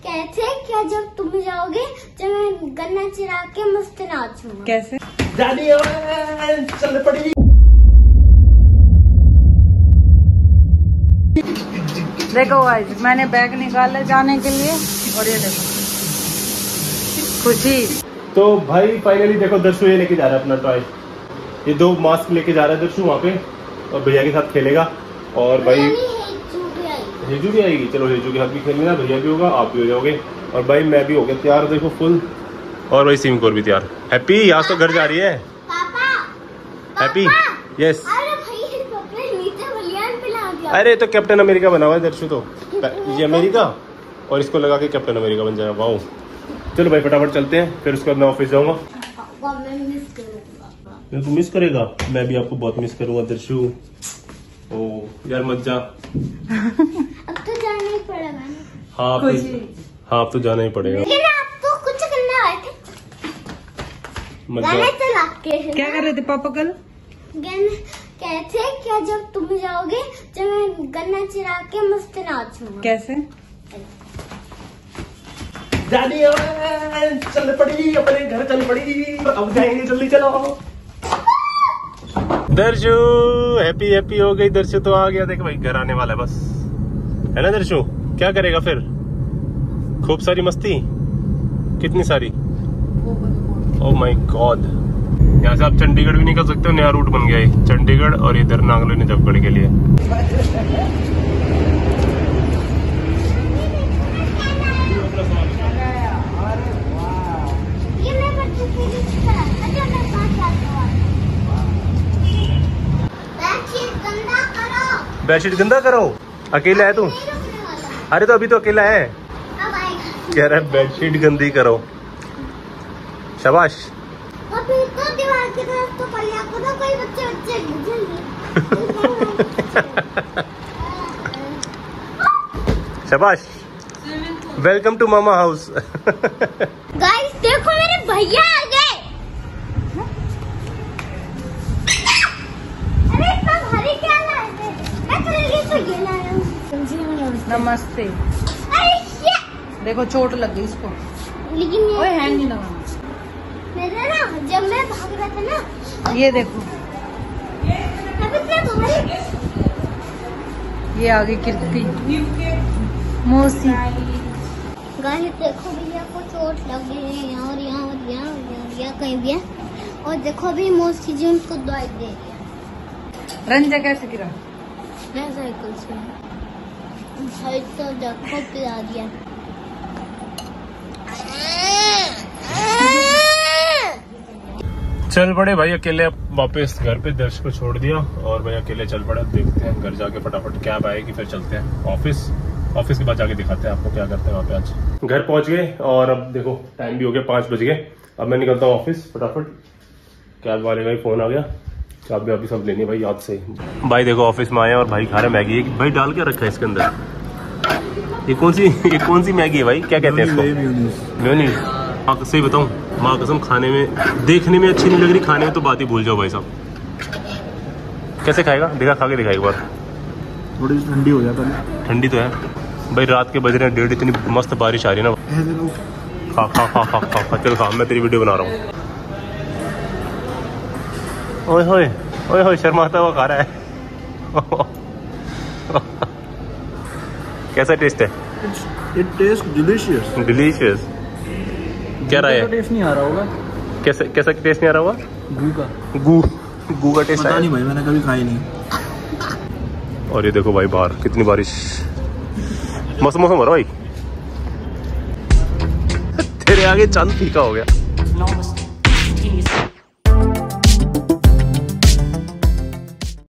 कहते क्या जब तुम जाओगे जब मैं गन्ना चिरा के मस्त नाचूंगा। कैसे? चल पड़ी। देखो गाइस, मैंने बैग निकाला जाने के लिए और ये देखो खुशी। तो भाई फाइनली देखो दर्शु ये लेके जा रहा है अपना टॉय। ये 2 मास्क लेके जा रहा है दर्शु वहाँ पे और भैया के साथ खेलेगा। और भाई हेजू भी आएगी। चलो हेजू के साथ भी खेलना, भैया भी होगा, आप भी हो जाओगे और भाई मैं भी हो गया तैयार देखो फुल। और भाई सिमकोर भी तैयार। हैप्पी आज तो घर जा रही है। Happy yes. अरे तो कैप्टन अमेरिका बना हुआ है दर्शु तो। ये अमेरिका और इसको लगा के कैप्टन अमेरिका बन जाएगा। वाओ चलो भाई फटाफट चलते हैं, फिर उसके बाद मैं ऑफिस जाऊंगा। तू मिस करेगा? मैं भी आपको बहुत मिस करूंगा दर्शु। ओ यार मत जा। अब तो जाना ही पड़ेगा। हाँ अब तो जाना ही पड़ेगा। लेकिन आप तो कुछ करने आए थे। क्या कर रहे थे पापा कल? कहते क्या जब तुम जाओगे जब मैं गन्ना चिरा के मस्त नाचूंगा। कैसे? चल पड़ी, अपने घर चल पड़ी। अब जाएंगे जल्दी चलो। दर्शु हैप्पी हैप्पी हो गई। दर्शु तो आ गया। देख भाई घर आने वाला है बस, है ना दर्शु? क्या करेगा फिर? खूब सारी मस्ती। कितनी सारी? Oh my God. यहाँ से आप चंडीगढ़ भी निकल सकते हो। नया रूट बन गया है चंडीगढ़ और इधर नागलो नजफगढ़ के लिए। बेडशीट गंदा करो। अकेला है तू? अरे तो अभी तो अकेला है। कह रहा है बेडशीट गंदी करो। शाबाश। अभी तो दीवार की तरफ तो पहिया को तो कोई बच्चे शाबाश। वेलकम टू मामा हाउस। गाइस देखो मेरे भैया आ गए। अरे इतना भारी क्या लाए थे? मैं तो ये लाया हूँ। नमस्ते। अरे shit! देखो चोट लग गई इसको। लेकिन ओए हैंग नहीं लगा मेरा ना जब मैं भाग रहा था ना। ये देखो ये आगे कीर्ति मौसी। गाइस देखो भैया को चोट लग गई है यहाँ और यहाँ और यहाँ और यहाँ कहीं भी है। और देखो अभी मौसी जी उनको दवाई दे रही है। रंजा कैसे गिरा? मैं साइकिल से भाई तो देखो पिला दिया। चल पड़े भाई अकेले वापस घर पे। दर्श को छोड़ दिया और भाई अकेले चल पड़े। देखते हैं घर जाके फटाफट कैब आएगी फिर चलते हैं ऑफिस के बाद जाके दिखाते हैं आपको क्या करते हैं वहाँ पे। आज घर पहुंच गए और अब देखो टाइम भी हो गया 5 बज गए। अब मैं निकलता हूँ ऑफिस फटाफट। कैब वाले का ही फोन आ गया। चाबी वाबी सब लेनी भाई याद से। भाई देखो ऑफिस में आए और भाई खा रहे मैगी। भाई डाल के रखा है इसके अंदर। ये कौन सी मैगी है भाई? क्या कहते हैं इसको? मेयोनीज। हाँ सही बताऊँ माँ कसम खाने में देखने में अच्छी नहीं लग रही, खाने में तो बात ही भूल जाओ भाई साहब। कैसे खाएगा? खा के दिखा एक बार। थोड़ी ठंडी हो जाता है। ठंडी तो है भाई। रात के बज रहे हैं 1:30। इतनी मस्त बारिश आ रही है ना। खा चल खा। मैं तेरी वीडियो बना रहा हूँ। ओए होए शर्माता हुआ खा रहा है। कैसा टेस्ट है? It tastes delicious. डिलीशियस। क्या रहा है? टेस्ट नहीं आ रहा होगा। कैसा टेस्ट नहीं आ रहा होगा? गू का टेस्ट पता नहीं भाई, मैंने कभी खाई नहीं। और ये देखो भाई बाहर कितनी बारिश। मौसम हो रहा भाई। तेरे आगे चांद फीका हो गया।